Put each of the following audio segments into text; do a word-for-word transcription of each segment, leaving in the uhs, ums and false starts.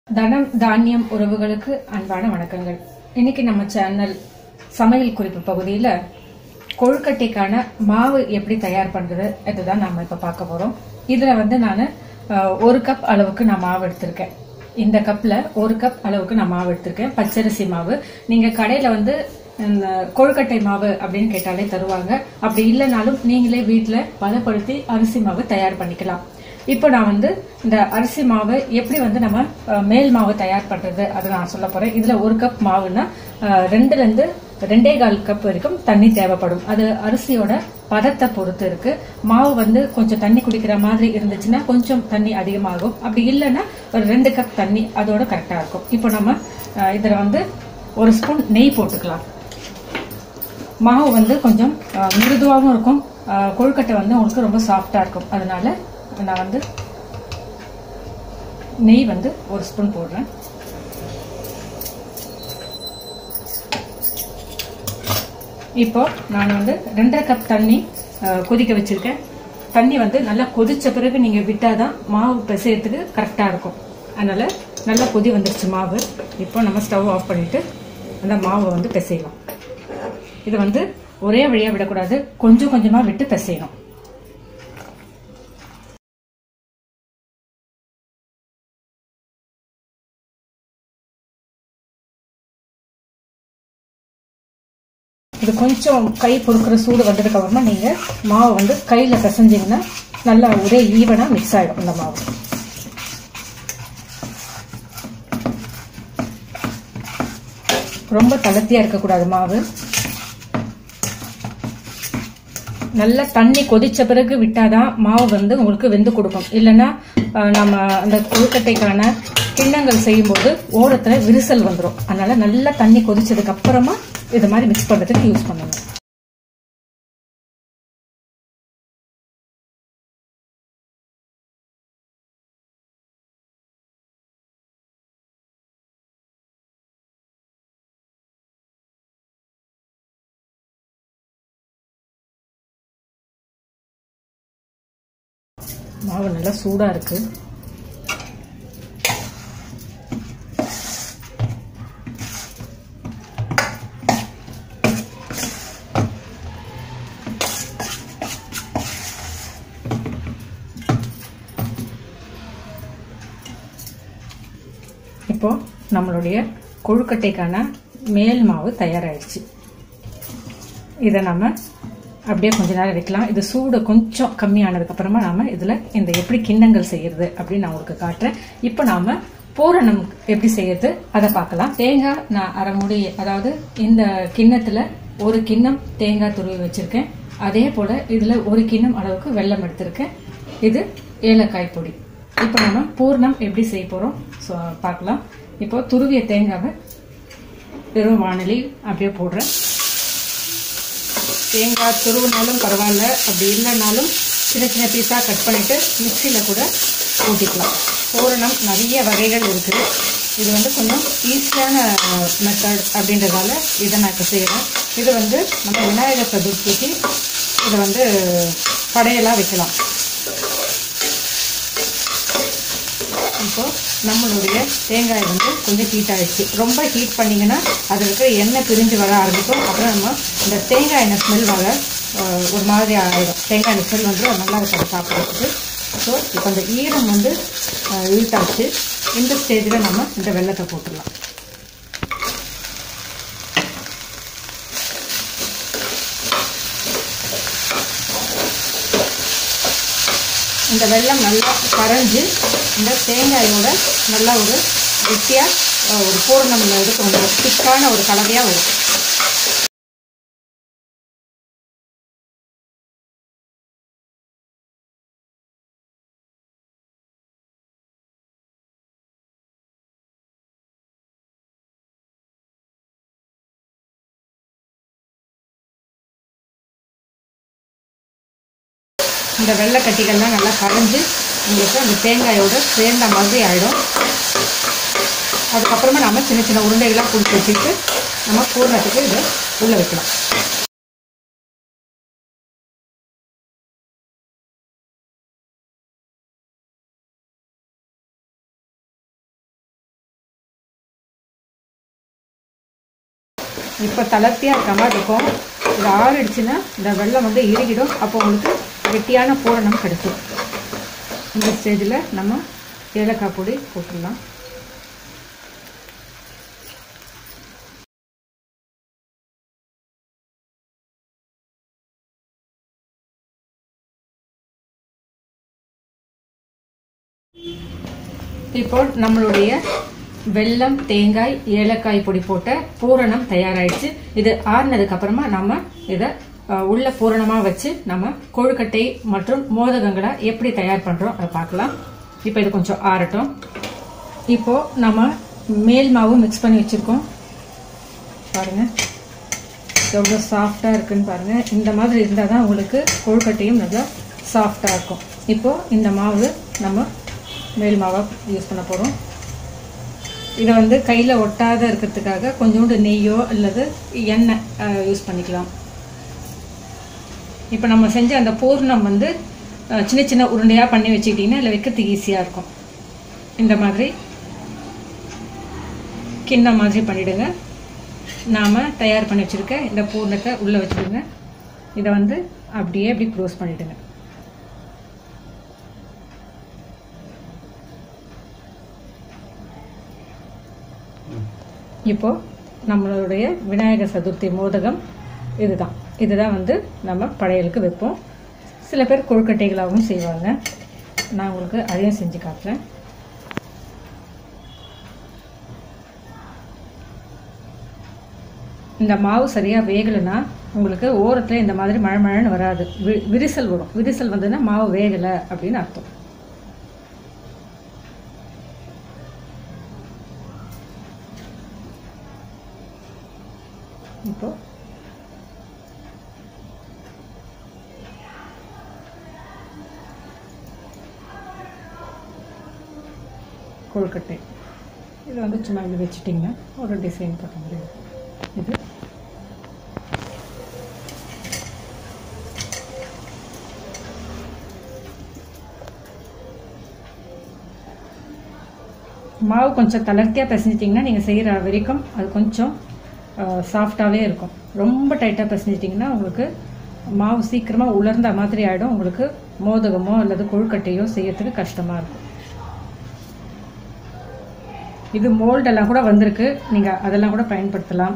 தனம் தானியம் உறவுகளுக்கு அன்பான வணக்கங்கள். இன்னைக்கு நம்ம சேனல் சமையல் குறிப்பு பகுதியில கொழுக்கட்டைக்கான மாவு எப்படி தயார் பண்றது இதுதான் நாம இப்ப பார்க்க போறோம். இதுல வந்து நான் ஒரு கப் அளவுக்கு நான் மாவு எடுத்திருக்கேன். இந்த கப்ல ஒரு கப் அளவுக்கு நான் மாவு எடுத்திருக்கேன். பச்சரிசி மாவு. நீங்க கடையில வந்து கொழுக்கட்டை மாவு அப்படின்னு கேட்டாலே தருவாங்க. அப்படி இல்லைனாலும் நீங்களே வீட்டுல பதப்படுத்தி அரிசி மாவு தயார் பண்ணிக்கலாம். இப்போ நான் வந்து இந்த அரிசி மாவு எப்படி வந்து நம்ம மேல் மாவு தயார் பண்றது அதை நான் சொல்ல போறேன். இதுல ஒரு கப் மாவுன்னா ரெண்டுல இருந்து ரெண்டே கால் கப் வரைக்கும் தண்ணி தேவைப்படும். அது அரிசியோட பதத்தை பொறுத்து இருக்கு. மாவு வந்து கொஞ்சம் தண்ணி குடிக்கிற மாதிரி இருந்துச்சுன்னா கொஞ்சம் தண்ணி அதிகமாகும். அப்படி இல்லைன்னா ஒரு ரெண்டு கப் தண்ணி அதோட கரெக்டா இருக்கும். இப்போ நம்ம இதுல வந்து ஒரு ஸ்பூன் நெய் போட்டுக்கலாம். மாவு வந்து கொஞ்சம் மிருதுவாகவும் இருக்கும். கொழுக்கட்டை வந்து உங்களுக்கு ரொம்ப சாஃப்டா இருக்கும். அதனால நான் வந்து நெய் வந்து ஒரு ஸ்பூன் போடுறேன். இப்போ நான் வந்து ரெண்டரை கப் தண்ணி கொதிக்க வச்சிருக்கேன். தண்ணி வந்து நல்லா கொதிச்ச பிறகு நீங்க விட்டாதான் மாவு பிசையறதுக்கு கரெக்டா இருக்கும். அதனால நல்லா கொதி வந்துருச்சு மாவு. இப்போ நம்ம ஸ்டவ் ஆஃப் பண்ணிட்டு அந்த மாவை வந்து பிசையலாம். இது வந்து ஒரே வழியா விடக்கூடாது, கொஞ்சம் கொஞ்சமா விட்டு பிசையணும். இது கொஞ்சம் கை பொறுக்கிற சூடு வந்ததுக்கு அப்புறமா நீங்க மாவு வந்து கையில பிசைஞ்சீங்கன்னா நல்லா ஒரே ஈவனா மிக்ஸ் ஆயிடும். இந்த மாவு ரொம்ப தளர்த்தியா இருக்கக்கூடாது. மாவு நல்லா தண்ணி கொதிச்ச பிறகு விட்டாதான் மாவு வந்து உங்களுக்கு வெந்து கொடுக்கும். இல்லைன்னா நம்ம அந்த கொழுக்கட்டைக்கான கிண்ணங்கள் செய்யும் போது ஓரத்துல விரிசல் வந்துடும். அதனால நல்லா தண்ணி கொதிச்சதுக்கு அப்புறமா இது மாதிரி மிக்ஸ் பண்றதுக்கு யூஸ் பண்ணுங்க. மாவு நல்லா சூடா இருக்கு. இப்போ நம்மளுடைய கொழுக்கட்டைக்கான மேல் மாவு தயாராயிடுச்சு. இதை நம்ம அப்படியே கொஞ்ச நேரம் வைக்கலாம். இது சூடு கொஞ்சம் கம்மியானதுக்கு அப்புறமா நாம இதுல இந்த எப்படி கிண்ணங்கள் செய்யறது அப்படின்னு நான் உங்களுக்கு காட்டுறேன். இப்போ நாம பூரணம் எப்படி செய்யறது அதை பார்க்கலாம். தேங்காய் நான் அரை மூடி, அதாவது இந்த கிண்ணத்துல ஒரு கிண்ணம் தேங்காய் துருவி வச்சிருக்கேன். அதே போல இதுல ஒரு கிண்ணம் அளவுக்கு வெல்லம் எடுத்திருக்கேன். இது ஏலக்காய் பொடி. இப்போ நம்ம பூர்ணம் எப்படி செய்ய போறோம் பார்க்கலாம். இப்போ துருவிய தேங்காவை வெறும் வாணலி அப்படியே போடுறேன். தேங்காய் துருவினாலும் பரவாயில்ல, அப்படி இல்லைனாலும் சின்ன சின்ன பீஸா கட் பண்ணிட்டு மிக்சியில கூட ஊட்டிக்கலாம். பூரணம் நிறைய வகைகள் இருக்குது. இது வந்து கொஞ்சம் ஈஸியான மெத்தட் அப்படின்றதால இதை நான் இப்போ செய்யறேன். இது வந்து நம்ம விநாயகர் சதுர்த்திக்கு இதை வந்து படையெல்லாம் வைக்கலாம். இப்போ நம்மளுடைய தேங்காய் வந்து கொஞ்சம் ஹீட் ஆயிடுச்சு. ரொம்ப ஹீட் பண்ணீங்கன்னா அது இருக்கிற எண்ணெய் பிரிஞ்சு வர ஆரம்பிக்கும். அப்புறம் நம்ம இந்த தேங்காய் எண்ணெய் ஸ்மெல் வர ஒரு மாதிரி ஆயிடும். தேங்காய் எண்ணெய் ஸ்மெல் வந்து நல்லா இருக்கும் சாப்பிட்றதுக்கு. ஸோ இப்போ அந்த ஈரம் வந்து இழுத்தாச்சு. இந்த ஸ்டேஜில் நம்ம இந்த வெல்லத்தை போட்டுடலாம். இந்த வெல்லம் நல்லா கரைஞ்சு இந்த தேங்காயோட நல்லா ஒரு கெட்டியா ஒரு பூரணம் எடுத்து வந்துடும். திக்கான ஒரு கலவையா வரும். இந்த வெள்ளை கட்டிகள்லாம் நல்லா கரைஞ்சு உங்களுக்கு அந்த தேங்காயோட சேர்ந்த மாதிரி ஆயிடும். அதுக்கப்புறமா நம்ம சின்ன சின்ன உருண்டைகளாக பிடிச்சி வச்சுட்டு நம்ம பூரணத்துக்கு இதை உள்ள வைக்கலாம். இப்போ தளர்த்தியாக இருக்க மாதிரி இருக்கும். இது ஆறிடுச்சுன்னா இந்த வெல்லம் வந்து இறுகிடும். அப்போ உங்களுக்கு கெட்டியான பூரணம் கிடைக்கும். இந்த ஸ்டேஜில் நம்ம ஏலக்காய் பொடி போட்டுடலாம். இப்போ நம்மளுடைய வெல்லம், தேங்காய், ஏலக்காய் பொடி போட்ட பூரணம் தயாராயிடுச்சு. இது ஆறுனதுக்கு அப்புறமா நம்ம இதை உள்ள பூரணமா வச்சு நம்ம கொழுக்கட்டை மற்றும் மோதகங்களை எப்படி தயார் பண்றோம் அதை பார்க்கலாம். இப்போ இது கொஞ்சம் ஆறட்டும். இப்போ நம்ம மேல் மாவு மிக்ஸ் பண்ணி வச்சிருக்கோம். பாருங்க எவ்வளோ சாஃப்டா இருக்குன்னு பாருங்க. இந்த மாதிரி இருந்தால் தான் உங்களுக்கு கொழுக்கட்டையும் நல்லா சாஃப்டா இருக்கும். இப்போ இந்த மாவு நம்ம மேல் மாவை யூஸ் பண்ண போகிறோம். இதை வந்து கையில் ஒட்டாத இருக்கிறதுக்காக கொஞ்சோண்டு நெய்யோ அல்லது எண்ணெய் யூஸ் பண்ணிக்கலாம். இப்போ நம்ம செஞ்ச அந்த பூர்ணம் வந்து சின்ன சின்ன உருண்டையாக பண்ணி வச்சுக்கிட்டிங்கன்னா இல்லை வைக்கிறதுக்கு ஈஸியாக இருக்கும். இந்த மாதிரி கிண்ணம் மாதிரி பண்ணிவிடுங்க. நாம் தயார் பண்ணி வச்சுருக்க இந்த பூர்ணத்தை உள்ளே வச்சுடுங்க. இதை வந்து அப்படியே அப்படி க்ளோஸ் பண்ணிவிடுங்க. இப்போ நம்மளுடைய விநாயகர் சதுர்த்தி மோதகம் இதுதான். இதுதான் வந்து நம்ம படையலுக்கு வைப்போம். சில பேர் கொழுக்கட்டைகளாகவும் செய்வாங்க. நான் உங்களுக்கு அதையும் செஞ்சு காட்டுறேன். இந்த மாவு சரியாக வேகலைன்னா உங்களுக்கு ஓரத்தில் இந்த மாதிரி மழை மழைன்னு வராது, விரிசல் வரும். விரிசல் வந்ததுன்னா மாவு வேகலை அப்படின்னு அர்த்தம். இப்போ கொழுக்கட்டை இது வந்து சும்மா இது வச்சுட்டிங்கன்னா ஒரு டிசைன் போட்ட மாதிரி இது. மாவு கொஞ்சம் தளர்த்தியாக பிசைஞ்சிட்டிங்கன்னா நீங்கள் செய்கிற வரைக்கும் அது கொஞ்சம் சாஃப்டாகவே இருக்கும். ரொம்ப டைட்டாக பிசைஞ்சிட்டிங்கன்னா உங்களுக்கு மாவு சீக்கிரமாக உலர்ந்த மாதிரி ஆகிடும். உங்களுக்கு மோதகமோ அல்லது கொழுக்கட்டையோ செய்யறதுக்கு கஷ்டமாக இருக்கும். இது மோல்டெல்லாம் கூட வந்திருக்கு, நீங்கள் அதெல்லாம் கூட பயன்படுத்தலாம்.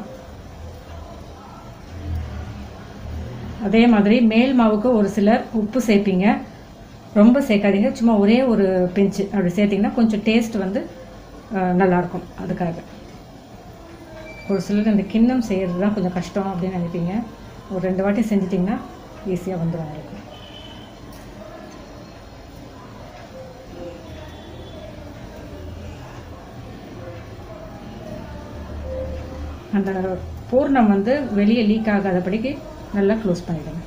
அதே மாதிரி மேல் மாவுக்கு ஒரு சிலர் உப்பு சேர்ப்பீங்க. ரொம்ப சேர்க்காதீங்க, சும்மா ஒரே ஒரு பிஞ்சு அப்படி சேர்த்திங்கன்னா கொஞ்சம் டேஸ்ட் வந்து நல்லாயிருக்கும். அதுக்காக ஒரு சிலர் இந்த கிண்ணம் செய்கிறது தான் கொஞ்சம் கஷ்டம் அப்படின்னு நினைப்பீங்க. ஒரு ரெண்டு வாட்டி செஞ்சிட்டிங்கன்னா ஈஸியாக வந்துடும் உங்களுக்கு. அந்த பூர்ணம் வந்து வெளியே லீக் ஆகாதபடிக்கு நல்லா க்ளோஸ் பண்ணிடுங்க.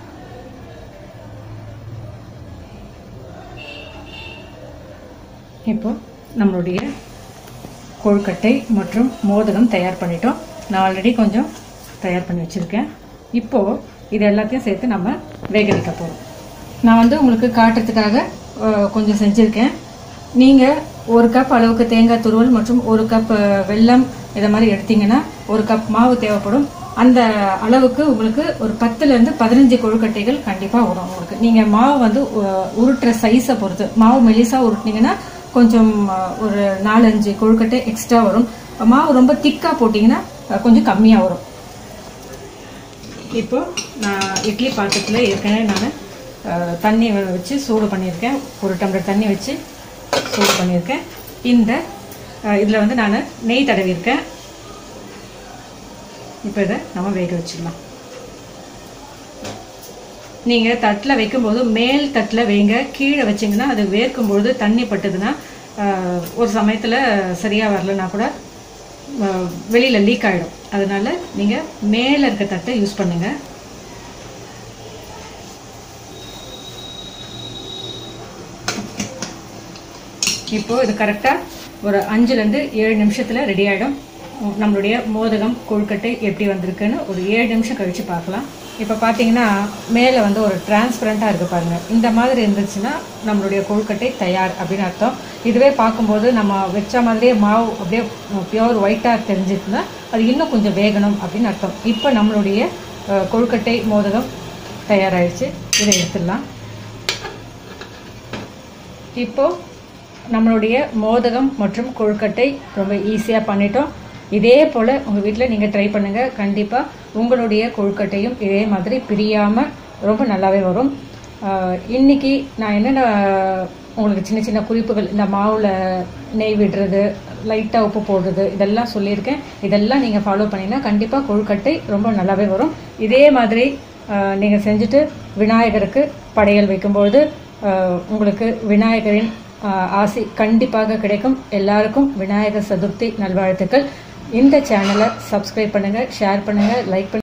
இப்போ நம்மளுடைய கொழுக்கட்டை மற்றும் மோதகம் தயார் பண்ணிட்டோம். நான் ஆல்ரெடி கொஞ்சம் தயார் பண்ணி வச்சுருக்கேன். இப்போது இது எல்லாத்தையும் சேர்த்து நம்ம வேக வைக்க போகிறோம். நான் வந்து உங்களுக்கு காட்டுறதுக்காக கொஞ்சம் செஞ்சுருக்கேன். நீங்கள் ஒரு கப் அளவுக்கு தேங்காய் துருவல் மற்றும் ஒரு கப் வெல்லம் இதை மாதிரி எடுத்தீங்கன்னா ஒரு கப் மாவு தேவைப்படும். அந்த அளவுக்கு உங்களுக்கு ஒரு பத்துலேருந்து பதினஞ்சு கொழுக்கட்டைகள் கண்டிப்பாக வரும் உங்களுக்கு. நீங்கள் மாவு வந்து உருட்டுற சைஸை பொறுத்து, மாவு மெலிசாக உருட்டினீங்கன்னா கொஞ்சம் ஒரு நாலஞ்சு கொழுக்கட்டை எக்ஸ்ட்ரா வரும். மாவு ரொம்ப திக்காக போட்டிங்கன்னா கொஞ்சம் கம்மியாக வரும். இப்போ நான் இட்லி பாத்திரத்தில் ஏற்கனவே நான் தண்ணி வச்சு சூடு பண்ணியிருக்கேன். ஒரு டம்ளர் தண்ணி வச்சு சூடு பண்ணியிருக்கேன். இந்த இதில் வந்து நான் நெய் தடவிருக்கேன். இப்போ இதை நம்ம வேக வச்சிடலாம். நீங்கள் தட்டில் வைக்கும்போது மேல் தட்டில் வைங்க. கீழே வச்சிங்கன்னா அது வேர்க்கும்பொழுது தண்ணி பட்டுதுன்னா ஒரு சமயத்தில் சரியாக வரலன்னா கூட வெளியில் லீக் ஆகிடும். அதனால் நீங்கள் மேலே இருக்க தட்டை யூஸ் பண்ணுங்கள். இப்போது இது கரெக்டாக ஒரு அஞ்சுலேருந்து ஏழு நிமிஷத்தில் ரெடி ஆகிடும். நம்மளுடைய மோதகம் கொழுக்கட்டை எப்படி வந்திருக்குன்னு ஒரு ஏழு நிமிஷம் கழித்து பார்க்கலாம். இப்போ பார்த்தீங்கன்னா மேலே வந்து ஒரு டிரான்ஸ்பரண்ட்டாக இருக்குது பாருங்கள். இந்த மாதிரி இருந்துச்சுன்னா நம்மளுடைய கொழுக்கட்டை தயார் அப்படின்னு அர்த்தம். இதுவே பார்க்கும்போது நம்ம வச்ச மாதிரியே மாவு அப்படியே பியோர் ஒயிட்டாக தெரிஞ்சிச்சுன்னா அது இன்னும் கொஞ்சம் வேகணும் அப்படின்னு அர்த்தம். இப்போ நம்மளுடைய கொழுக்கட்டை மோதகம் தயாராகிடுச்சு. இதை எடுத்துடலாம். இப்போது நம்மளுடைய மோதகம் மற்றும் கொழுக்கட்டை ரொம்ப ஈஸியாக பண்ணிட்டோம். இதே போல் உங்கள் வீட்டில் நீங்கள் ட்ரை பண்ணுங்கள். கண்டிப்பாக உங்களுடைய கொழுக்கட்டையும் இதே மாதிரி பிரியாமல் ரொம்ப நல்லாவே வரும். இன்றைக்கி நான் என்னென்ன உங்களுக்கு சின்ன சின்ன குறிப்புகள், இந்த மாவில் நெய் விடுறது, லைட்டாக உப்பு போடுறது, இதெல்லாம் சொல்லியிருக்கேன். இதெல்லாம் நீங்கள் ஃபாலோ பண்ணிங்கன்னா கண்டிப்பாக கொழுக்கட்டை ரொம்ப நல்லாவே வரும். இதே மாதிரி நீங்கள் செஞ்சுட்டு விநாயகருக்கு படையல் வைக்கும்பொழுது உங்களுக்கு விநாயகரின் ஆசி கண்டிப்பாக கிடைக்கும். எல்லாருக்கும் விநாயகர் சதுர்த்தி நல்வாழ்த்துக்கள். இந்த சேனலை சப்ஸ்கிரைப் பண்ணுங்கள், ஷேர் பண்ணுங்கள், லைக் பண்ணுங்கள்.